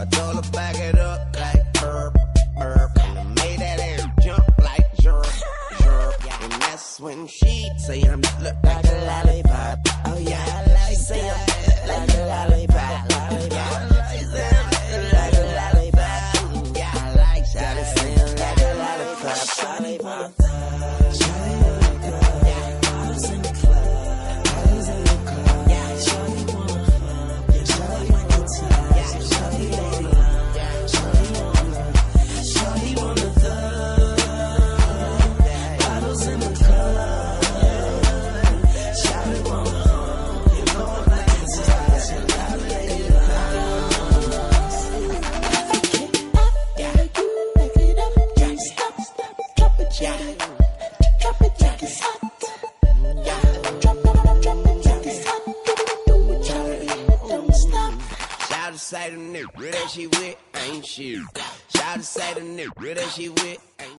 I told her back it up like burp, burp. And I made that air jump like jerk, jerk. And that's when she say I'm look like a lollipop. Oh yeah, I like say I'm like a lollipop. Yeah, I like say I'm like a lollipop. Yeah, I like say I'm like a lollipop. Lollipop. Drop it like it's hot. Drop it like it's hot. Don't stop. Shout to say the nigga that she with ain't shit. Shout to say the nigga that she with ain't